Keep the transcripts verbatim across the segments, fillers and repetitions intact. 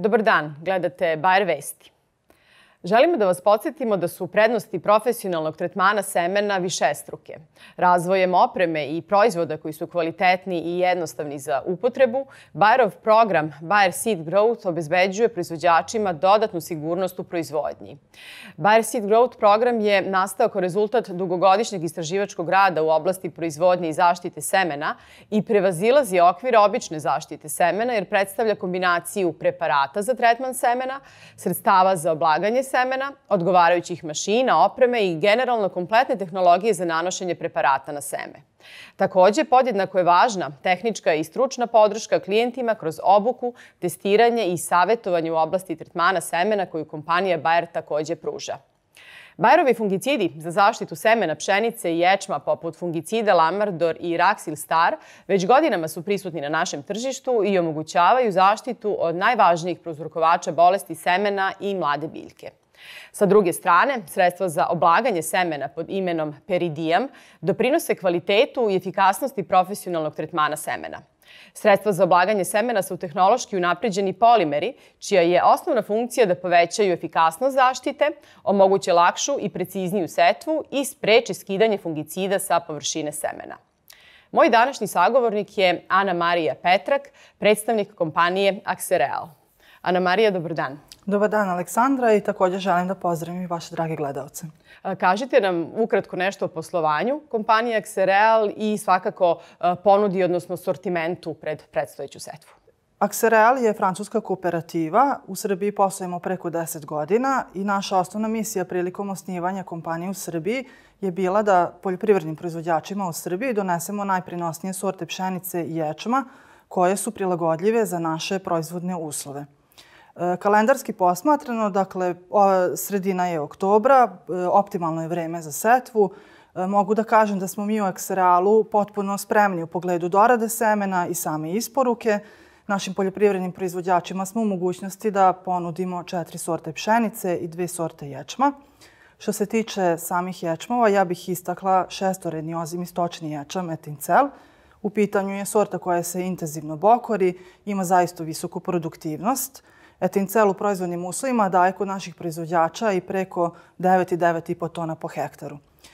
Dobar dan, gledate Bayer Vesti. Želimo da vas podsjetimo da su prednosti profesionalnog tretmana semena višestruke. Razvojem opreme i proizvoda koji su kvalitetni i jednostavni za upotrebu, Bayerov program Bayer Seed Growth obezbeđuje proizvođačima dodatnu sigurnost u proizvodnji. Bayer Seed Growth program je nastao kao rezultat dugogodišnjeg istraživačkog rada u oblasti proizvodnje i zaštite semena i prevazilazi okvir obične zaštite semena jer predstavlja kombinaciju preparata za tretman semena, sredstava za oblaganje semena, odgovarajućih mašina, opreme i generalno kompletne tehnologije za nanošenje preparata na seme. Takođe, podjednako je važna tehnička i stručna podrška klijentima kroz obuku, testiranje i savjetovanje u oblasti tretmana semena koju kompanija Bayer takođe pruža. Bayerovi fungicidi za zaštitu semena pšenice i ječma poput fungicida Lamardor i Raxil Star već godinama su prisutni na našem tržištu i omogućavaju zaštitu od najvažnijih prouzrokovača bolesti semena i mlade biljke. Sa druge strane, sredstva za oblaganje semena pod imenom Peridijam doprinose kvalitetu i efikasnosti profesionalnog tretmana semena. Sredstva za oblaganje semena su tehnološki unapređeni polimeri, čija je osnovna funkcija da povećaju efikasnost zaštite, omoguće lakšu i precizniju setvu i spreče skidanje fungicida sa površine semena. Moj današnji sagovornik je Ana Marija Petrak, predstavnik kompanije Axereal. Ana Marija, dobar dan. Dobar dan, Aleksandra, i također želim da pozdravim i vaše drage gledalce. Kažite nam ukratko nešto o poslovanju kompanije Axereal i svakako ponudi, odnosno sortimentu pred predstojeću setvu. Axereal je francuska kooperativa. U Srbiji poslujemo preko deset godina i naša osnovna misija prilikom osnivanja kompanije u Srbiji je bila da poljoprivrednim proizvođačima u Srbiji donesemo najprinosnije sorte pšenice i ječma koje su prilagodljive za naše proizvodne uslove. Kalendarski posmatrano, dakle, sredina je oktobra, optimalno je vreme za setvu. Mogu da kažem da smo mi u Axerealu potpuno spremni u pogledu dorade semena i same isporuke. Našim poljoprivrednim proizvođačima smo u mogućnosti da ponudimo četiri sorte pšenice i dve sorte ječma. Što se tiče samih ječmova, ja bih istakla šestoredni ozimi stočni ječam Etincel. U pitanju je sorta koja se intenzivno bokori, ima zaista visoku produktivnost. Etincel u proizvodnim uslovima daje kod naših proizvođača i preko devet i devet i po tona po hektaru.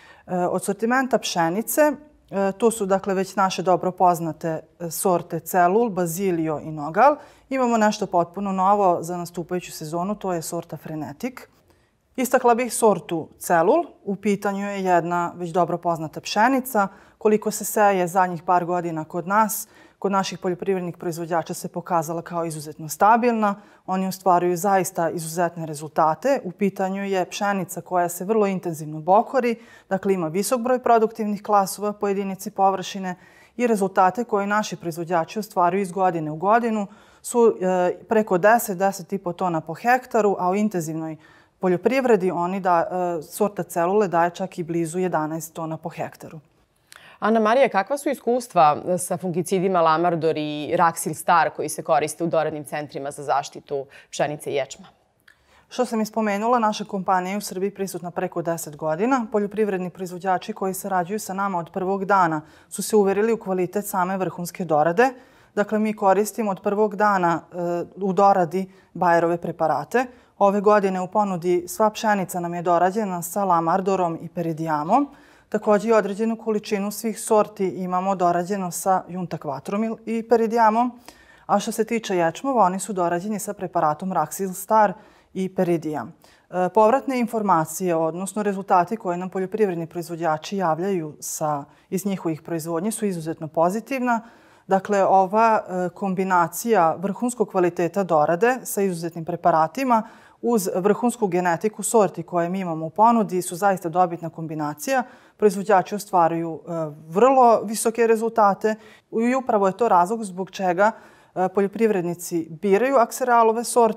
Od sortimenta pšenice, tu su dakle već naše dobro poznate sorte Celul, Bazilio i Nogal. Imamo nešto potpuno novo za nastupajuću sezonu, to je sorta Frenetic. Istakla bih sortu Celul. U pitanju je jedna već dobro poznata pšenica. Koliko se seje zadnjih par godina kod nas, kod naših poljoprivrednih proizvođača se pokazala kao izuzetno stabilna. Oni ostvaruju zaista izuzetne rezultate. U pitanju je pšenica koja se vrlo intenzivno bokori, dakle ima visok broj produktivnih klasova po jedinici površine i rezultate koje naši proizvođači ostvaruju iz godine u godinu su preko deset do deset i po tona po hektaru, a u intenzivnoj poljoprivredi oni da, sorta Celule daje čak i blizu jedanaest tona po hektaru. Ana Marija, kakva su iskustva sa fungicidima Lamardor i Raxil Star koji se koriste u doradnim centrima za zaštitu pšenice i ječma? Što sam ispomenula, naša kompanija je u Srbiji prisutna preko deset godina. Poljoprivredni proizvođači koji sarađuju sa nama od prvog dana su se uverili u kvalitet same vrhunske dorade. Dakle, mi koristimo od prvog dana u doradi Bayerove preparate. Ove godine u ponudi sva pšenica nam je dorađena sa Lamardorom i Peridijamom. Također i određenu količinu svih sorti imamo dorađeno sa Junta Quattromil i Peridijamom. A što se tiče ječmova, oni su dorađeni sa preparatom Raxil Star i Peridijam. Povratne informacije, odnosno rezultati koje nam poljoprivredni proizvođači javljaju sa, iz njihovih proizvodnje su izuzetno pozitivna. Dakle, ova kombinacija vrhunskog kvaliteta dorade sa izuzetnim preparatima uz vrhunsku genetiku sorti koje mi imamo u ponudi su zaista dobitna kombinacija. Proizvođači ostvaruju vrlo visoke rezultate i upravo je to razlog zbog čega poljoprivrednici biraju Axerealove sorte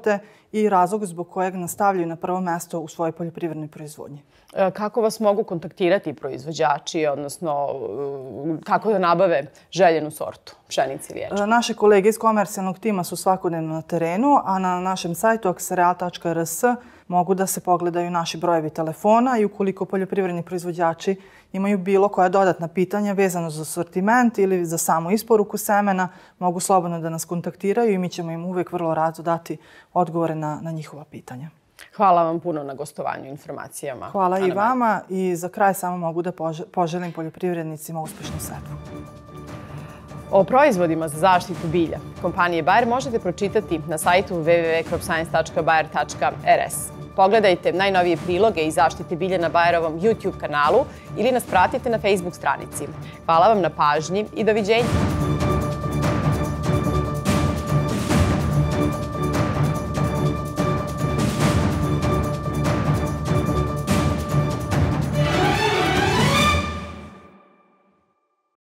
i razlog zbog kojeg nas stavljaju na prvo mesto u svojoj poljoprivrednoj proizvodnji. Kako vas mogu kontaktirati proizvođači, odnosno kako da nabave željenu sortu pšenice ili ječma? Naše kolege iz komercijalnog tima su svakodnevno na terenu, a na našem sajtu aksereal tačka r s mogu da se pogledaju naši brojevi telefona i ukoliko poljoprivredni proizvođači imaju bilo koja dodatna pitanja vezano za sortiment ili za samu isporuku semena, mogu slobodno da nas kontaktiraju i mi ćemo im uvijek vrlo rado dati odgovore na, na njihova pitanja. Hvala vam puno na gostovanju i informacijama. Hvala i vama i za kraj samo mogu da poželim poljoprivrednicima uspešnu setvu. O proizvodima za zaštitu bilja kompanije Bayer možete pročitati na sajtu w w w tačka crop science tačka bayer tačka r s. Pogledajte najnovije priloge i zaštite bilja na Bayerovom YouTube kanalu ili nas pratite na Facebook stranici. Hvala vam na pažnji i doviđenja!